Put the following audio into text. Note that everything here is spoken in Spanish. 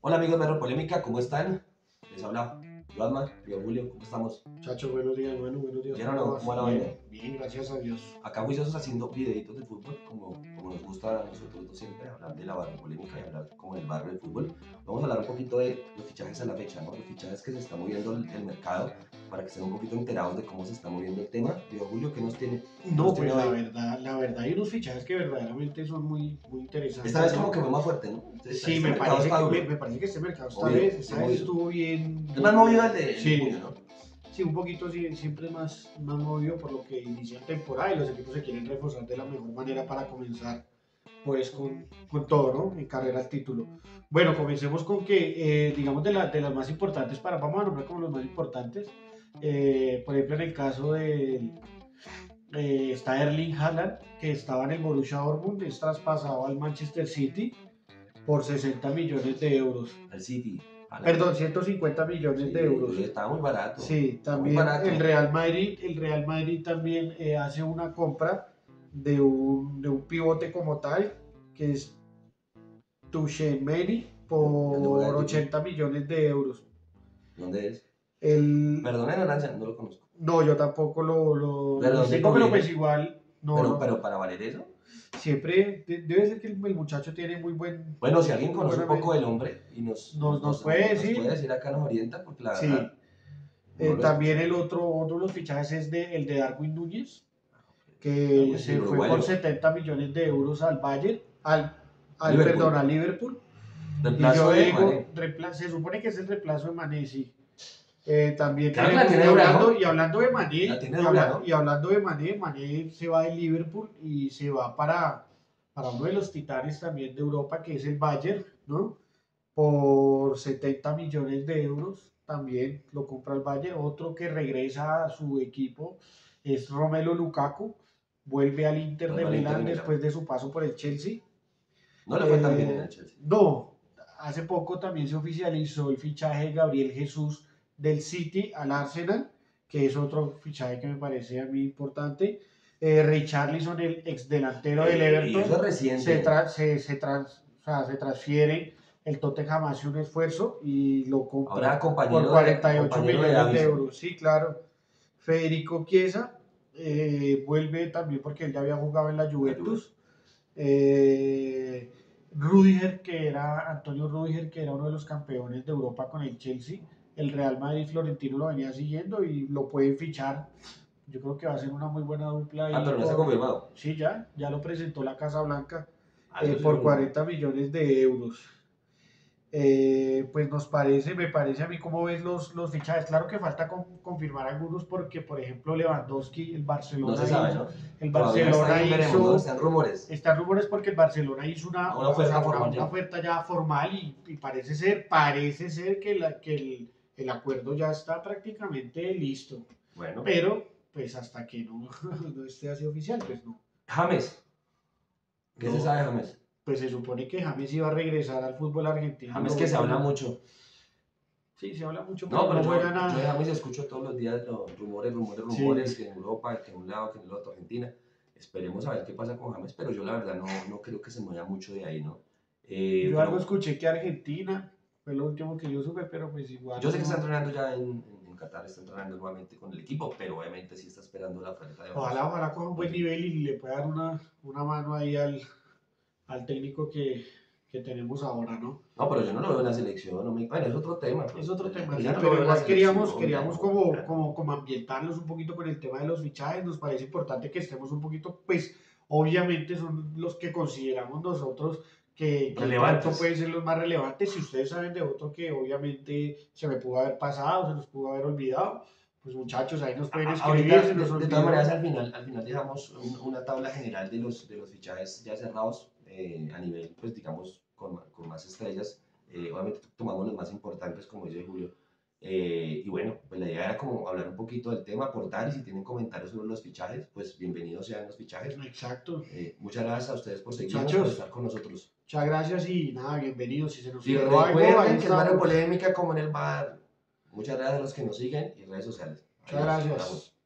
Hola amigos de Polémica, ¿cómo están? Les habla Joanma, yo Julio, ¿cómo estamos? Chacho, buenos días, bueno, buenos días, ¿Bien o ¿cómo no? vas? ¿Cómo va la vaina? Bien, bien, gracias a Dios. Acá juiciosos haciendo videitos de fútbol, como nos gusta a nosotros dos siempre, hablar de la barra polémica y hablar como del barrio del fútbol. Vamos a hablar un poquito de los fichajes a la fecha, ¿no? Los fichajes que se está moviendo el mercado, para que estén un poquito enterados de cómo se está moviendo el tema. Yo, Julio, ¿qué nos tiene? ¿Qué nos No, tiene pues hoy? la verdad hay unos fichajes que verdaderamente son muy Esta interesantes, vez como ¿no? que fue más fuerte, ¿no? Sí, Este mercado está duro, me parece que este mercado movido, esta bien vez movido. estuvo bien, Es más movido el de sí, junio, ¿no? sí, un poquito sí, siempre más movido por lo que inicia temporada y los equipos se quieren reforzar de la mejor manera para comenzar pues con todo, ¿no? En carrera al título. Bueno, comencemos con que, digamos, de las más importantes, vamos a nombrar como los más importantes. Por ejemplo, en el caso está Erling Haaland, que estaba en el Borussia Dortmund, es traspasado al Manchester City por 60 millones de euros. El City. Perdón, 150 millones de euros. Sí, estaba muy barato. Sí, Está muy también barato. El Real Madrid también hace una compra de un pivote como tal, que es Tuchemeni, ¿Dónde juega por el tipo? 80 millones de euros. ¿Dónde es? El, Perdón, en ignorancia, no lo conozco. no, yo tampoco ¿Pero lo dónde sigo, pero proviene? pues igual, no, no. Pero para valer eso. Siempre debe ser que el muchacho tiene Bueno, si alguien muy conoce un buena poco del hombre y nos puede nos puede decir. decir acá, nos orienta, porque la verdad Sí. no lo También escuché. otro de los fichajes es el de Darwin Núñez, Ah, que pues el se fue por uruguayo. 70 millones de euros al Bayern, perdón, Liverpool. al Liverpool. Y yo Reemplazo de digo, Mané. se supone que es el reemplazo de Mané, sí. También Claro que la tenemos, tiene dura, ¿no? y hablando de La Mané, tiene dura, ¿no? y hablando de Mané, Mané se va de Liverpool y se va para uno de los titanes también de Europa, que es el Bayern, ¿no? Por 70 millones de euros, también lo compra el Bayern. Otro que regresa a su equipo es Romelu Lukaku, vuelve al Inter de Vuelve al Inter de Milán Milán. después de su paso por el Chelsea. No le fue tan bien en el Chelsea. No, hace poco también se oficializó el fichaje de Gabriel Jesús del City al Arsenal, que es otro fichaje que me parece a mí importante. Richarlison, el ex delantero del Y eso Everton, es reciente. o sea, se transfiere. El Tottenham hace un esfuerzo y lo Ahora compra por 48 compañero de millones de Davison. euros. Sí, claro. Federico Chiesa vuelve también porque él ya había jugado en la La Juve. Juventus. Antonio Rudiger, que era uno de los campeones de Europa con el Chelsea, el Real Madrid Florentino lo venía siguiendo y lo pueden fichar. Yo creo que va a ser una muy buena dupla Ah, ahí pero no está confirmado. sí, ya lo presentó la Casa Blanca Ah, eso sí es por rumor. 40 millones de euros. Pues me parece a mí cómo ves los fichajes. Claro que falta confirmar algunos porque, por ejemplo, Lewandowski, No se sabe, ¿no? El Todavía está Barcelona ahí, veremos, ¿no? Están rumores. están rumores porque el Barcelona hizo Una oferta formal una ya. oferta ya formal y parece ser que, el acuerdo ya está prácticamente listo. Bueno. Pero, pues hasta que no esté así oficial, pues no. James. ¿Qué se sabe de No, James? pues se supone que James iba a regresar al fútbol argentino. James que se habla mucho. Sí, se habla mucho, No, pero pero no juega yo de nada. James escucho todos los días los rumores, Sí, que en Europa, que en un lado, que en el otro, Argentina. Esperemos a ver qué pasa con James, pero yo la verdad no creo que se mueva mucho de ahí, ¿no? yo algo Pero escuché que Argentina fue lo último que yo supe, pero pues igual yo sé que está uno. entrenando ya en Qatar, está entrenando nuevamente con el equipo, pero obviamente sí está esperando la oferta de Ojalá coja un buen otros. nivel y le pueda dar una mano ahí al técnico que tenemos ahora, ¿no? No, pero yo no lo veo en la selección. No me... Bueno, es otro tema. Es otro tema, Pero ya sí, no lo pero veo en la igual selección. Ya queríamos no, ya no. como ambientarnos un poquito con el tema de los fichajes. Nos parece importante que estemos un poquito, pues, obviamente son los que consideramos nosotros que pronto Relevantes. pueden ser los más relevantes. Si ustedes saben de otro que obviamente se me pudo haber pasado, se nos pudo haber olvidado, pues muchachos, ahí nos pueden escribir, Ahorita, se nos de todas maneras, olvidó. al final dejamos una tabla general de los fichajes ya cerrados a nivel, pues digamos, con más estrellas. Obviamente tomamos los más importantes, como dice Julio. Y bueno, pues la idea era como hablar un poquito del tema, aportar y si tienen comentarios sobre los fichajes, pues bienvenidos sean los fichajes. Exacto. Muchas gracias a ustedes por seguirnos, por Muchachos, estar con nosotros. muchas gracias y nada, bienvenidos. Si se nos Y quedó algo, ahí recuerden que es barrio estamos. polémica como en el bar. Muchas gracias a los que nos siguen y redes sociales. Muchas Adiós. gracias. Hablamos.